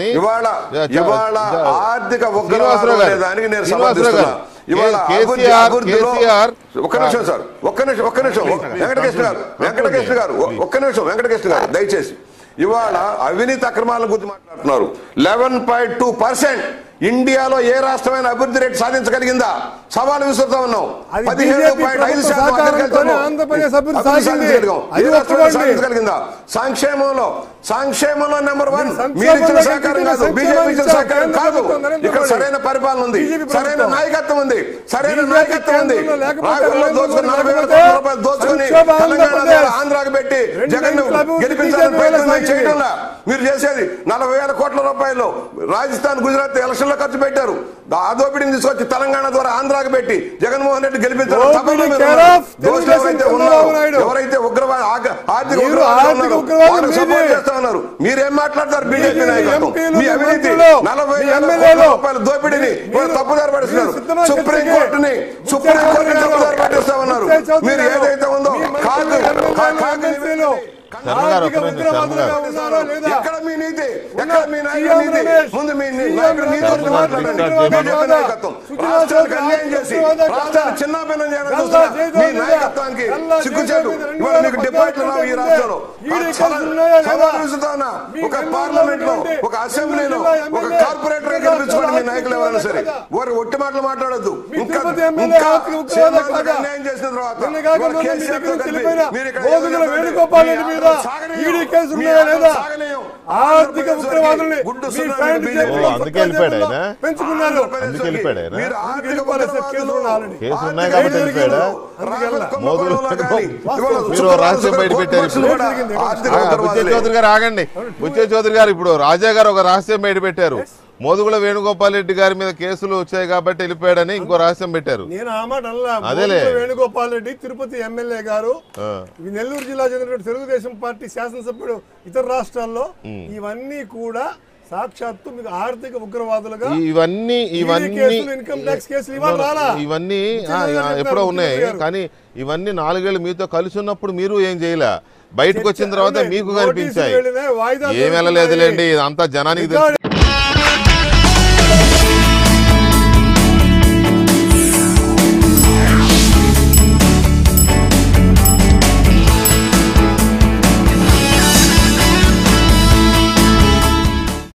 వాటిని ఇవాళ ఆర్థిక ఉగ్రవాదం అనేదానికి నేను సమర్థిస్తున్నా. ఇవాళ ఒక్క నిమిషం సార్, ఒక్క నిమిషం వెంకటకృష్ణ గారు ఒక్క నిమిషం వెంకటకృష్ణ గారు దయచేసి. ఇవాళ అవినీతి అక్రమాల గురించి మాట్లాడుతున్నారు. 11.2% ఇండియాలో ఏ రాష్ట్రమైన అభివృద్ధి రేటు సాధించగలిగిందా? సవాలు విసురుతా ఉన్నాం. 17.5% సాధించగలిగిందా? సంక్షేమంలో నెంబర్ 1 మీరు ఇచ్చిన సహకారం కాదు, బీజేపీ ఇచ్చిన సహకారం కాదు. ఇక్కడ సరైన పరిపాలన ఉంది, సరైన నాయకత్వం ఉంది. రాయపూర్లో దోచుకుని 40,000 కోట్ల రూపాయలు దోచుకుని తెలంగాణ ఆంధ్రాకు పెట్టి జగన్ గెలిపించాలని ప్రయత్నం చేయడంలా మీరు చేసేది 40,000 కోట్ల రూపాయలు రాజస్థాన్, గుజరాత్ ఎలక్షన్ ఖర్చు పెట్టారు. ఆ దోపిడీని తీసుకొచ్చి తెలంగాణ ద్వారా ఆంధ్రాకి పెట్టి జగన్మోహన్ రెడ్డి గెలిపించారు. ఎవరైతే ఉగ్రవాద ఆర్థిక సపోర్ట్ చేస్తా ఉన్నారు, మీరేం మాట్లాడతారు? బీజేపీ నాయకత్వం మీ అవినీతి 40,000 కోట్ల రూపాయల దోపిడీని తప్పుదారి పడిస్తున్నారు. సుప్రీంకోర్టుని తప్పుదారి పట్టిస్తా ఉన్నారు. మీరు ఏదైతే ఉందో ఎక్కడ మీ నీతి, ఎక్కడ మీ నాయకుడి నీతి? ముందు మీ నాయకుడి నీతి మాట్లాడండి. బీజేపీ నాయకత్వం రాష్ట్రానికి అన్యాయం చేసి రాష్ట్రాన్ని చిన్నాభిన్నం చేయాలని చూస్తున్నా మీ నాయకత్వానికి సిగ్గుచేటు. ఇవాళ మీకు డిపాజిట్లు రావు ఈ రాష్ట్రంలో. ఒక పార్లమెంట్ లో, ఒక అసెంబ్లీలో, ఒక కార్పొరేటర్ గెలిపించుకోండి మీ నాయకులు ఎవరైనా సరే. వారు ఒట్టి మాటలు మాట్లాడొద్దు. ఇంకా అన్యాయం చేసిన తర్వాత ఆర్థిక ఉగ్రవాదుల్ని అందుకే వెళ్ళిపోయాడు ఆయన. అందుకే వెళ్ళిపోయాడు ఆయన. కేసు ఉన్నాయి కాబట్టి వెళ్ళిపోయాడా? మీరు రహస్యం బయట పెట్టారు. బుచ్చే చౌదరి గారు ఆగండి. బుచ్చే చౌదరి గారు ఇప్పుడు రాజా గారు ఒక రహస్యం బయట పెట్టారు. మోదుగుల వేణుగోపాల్ రెడ్డి గారి మీద కేసులు వచ్చాయి కాబట్టి వెళ్ళిపోయాడని ఇంకో రహస్యం పెట్టారు. నేను ఆ మాట అదేలే. వేణుగోపాల్ రెడ్డి తిరుపతి ఎమ్మెల్యే గారు, నెల్లూరు జిల్లా చెందినటువంటి తెలుగుదేశం పార్టీ శాసనసభ్యుడు, ఇతర రాష్ట్రాల్లో ఇవన్నీ కూడా సాక్షాత్తు మీకు ఆర్థిక ఉగ్రవాదులుగా ఇవన్నీ ఇన్కమ్ ట్యాక్స్ కేసులు ఇవన్నీ ఎప్పుడో ఉన్నాయి. కానీ ఇవన్నీ 4 ఏళ్ళు మీతో కలిసి ఉన్నప్పుడు మీరు ఏం చేయలే. బయటకు వచ్చిన తర్వాత మీకు కనిపించాయి. ఏం వెళ్ళలేదులేండి, అంతా జనానికి తెలుసు.